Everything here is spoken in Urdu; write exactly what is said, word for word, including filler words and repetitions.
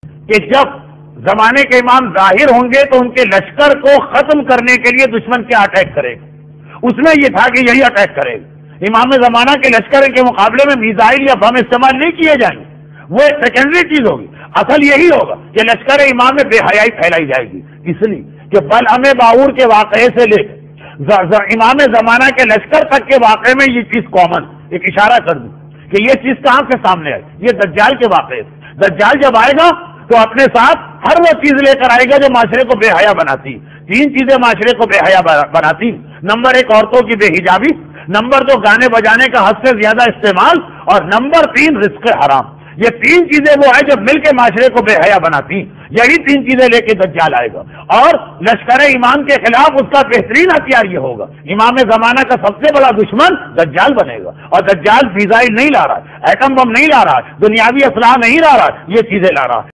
کہ جب زمانے کے امام ظاہر ہوں گے تو ان کے لشکر کو ختم کرنے کے لیے دشمن کیا اٹیک کرے گا؟ اس میں یہ تھا کہ یہی اٹیک کرے گا۔ امام زمانہ کے لشکر کے مقابلے میں میزائل یا بم استعمال نہیں کیے جائیں گے، وہ ایک سیکنڈری چیز ہوگی۔ اصل یہی ہوگا کہ لشکر امام میں بے حیائی پھیلائی جائے گی، اس لیے کہ بلعم باور کے واقعے سے لے کر امام زمانہ کے لشکر تک کے واقعے میں یہ چیز کامن، ایک اشارہ کر دوں کہ یہ چیز کہاں سے سامنے آئی، یہ دجال کے واقعے سے۔ دجال جب آئے گا تو اپنے ساتھ ہر وہ چیز لے کر آئے گا جو معاشرے کو بے حیا بناتی۔ تین چیزیں معاشرے کو بے حیا بناتی، نمبر ایک عورتوں کی بے حجابی، نمبر دو گانے بجانے کا حد سے زیادہ استعمال، اور نمبر تین رزق حرام۔ یہ تین چیزیں وہ ہے جو مل کے معاشرے کو بے حیا بناتی۔ یہی تین چیزیں لے کے دجال آئے گا، اور لشکر امام کے خلاف اس کا بہترین ہتھیار یہ ہوگا۔ امام زمانہ کا سب سے بڑا دشمن دجال بنے گا، اور دجال میزائل نہیں لا رہا ہے، ایٹم بم نہیں لا رہا ہے، دنیاوی اسلحہ نہیں لا رہا ہے، یہ چیزیں لا رہا ہے۔